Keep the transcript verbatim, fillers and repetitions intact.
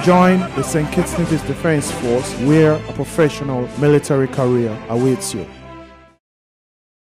Join the Saint Kitts Nevis Defense Force where a professional military career awaits you.